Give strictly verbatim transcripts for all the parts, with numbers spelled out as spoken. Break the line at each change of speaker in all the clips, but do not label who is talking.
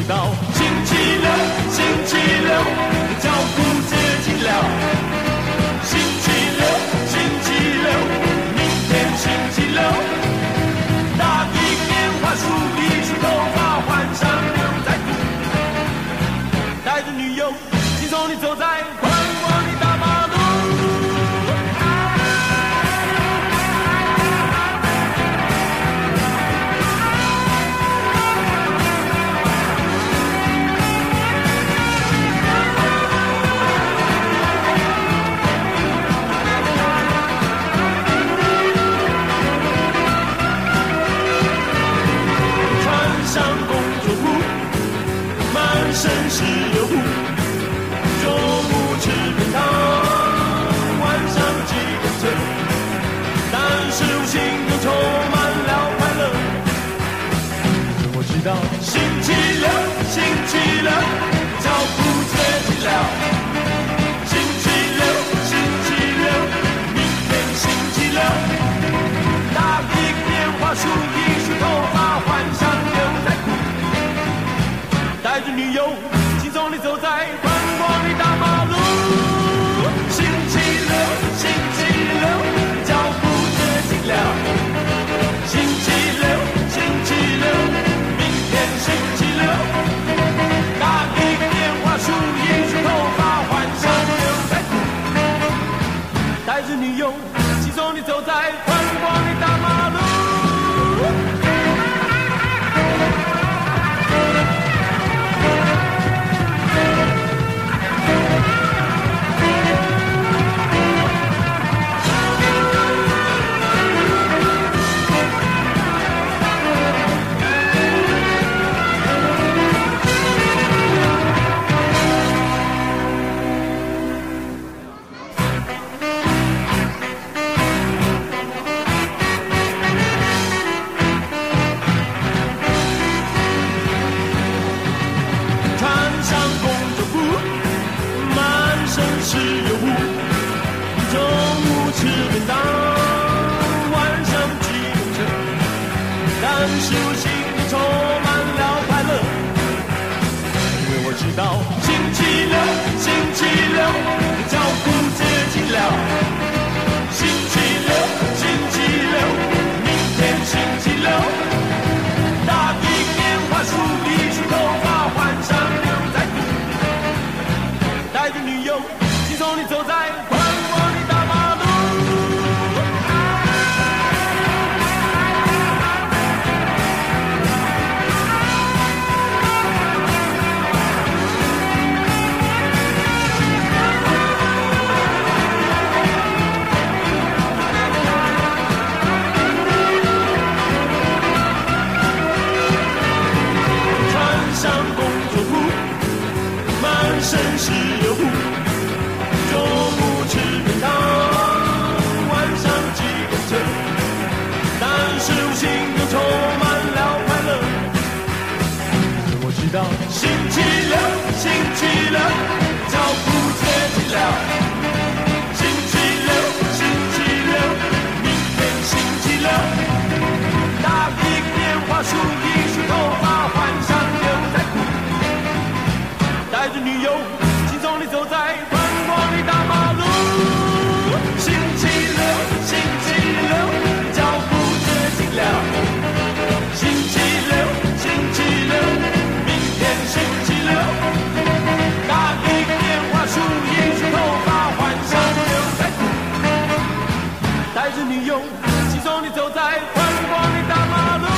知道星期六，星期六，脚步接近了。星期六，星期六，明天星期六。打一电话，梳理梳头发，换上牛仔裤，带着女友，轻松地走在宽广的大马路。绅士有户，中午吃便当，晚上挤公车，但是无形中充满了快乐。我知道星期六，星期六，脚步接近了。星期六，星期六，明天星期六，打一电话，梳一梳头发，换上牛仔裤。带着女友，轻松地走在宽广的大马路。星期六，星期六，脚步接近了。星期六，星期六，明天星期六，打一电话，梳一梳头发，换上牛仔裤。带着女友，轻松地走在宽广的大马路。知道星期六，星期六，脚步接近了。星期六，星期六，明天星期六，打一电话，梳理梳头发，换上牛仔裤，带着女友，轻松地走在宽广的大马路。绅士有户，中午吃便当，晚上挤公车，但是无形中充满了快乐。我知道星期六，星期六，脚步接近了。星期六，星期六，明天星期六，打一电话，梳一梳头发，换上牛仔裤，带着女友，轻松地走在宽广的大马路。星期六，星期六，脚步接近了。星期六，星期六，明天星期六，打一电话，梳一梳头发，换上牛仔裤，带着女友，轻松地走在宽广的大马路。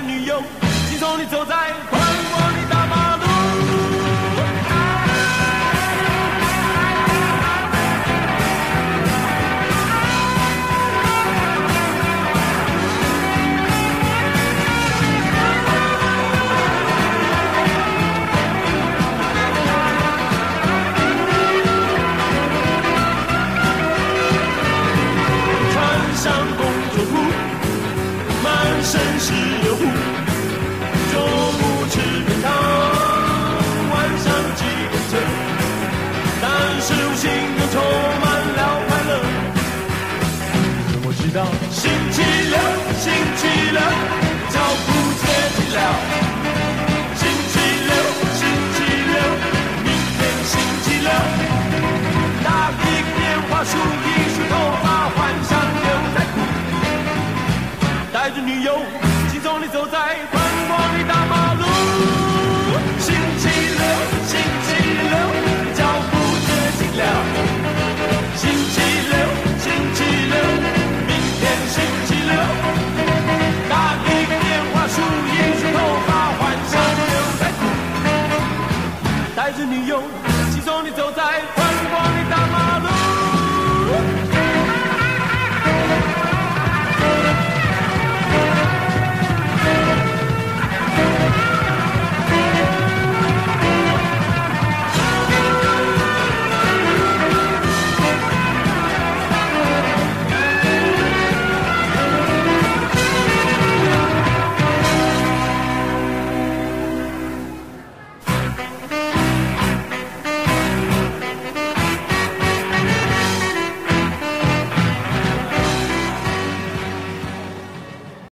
女友，轻松地走在宽广的大马路。穿上工作服，满身是油污，中午吃便当，晚上挤公车，但是我心中充满了快乐。我知道星期六，星期六，脚步接近了。星期六，星期六，明天星期六，打一个电话，梳一梳头发，换上牛仔裤，带着女友，轻松地走在宽广的大马路。星期六，星期六。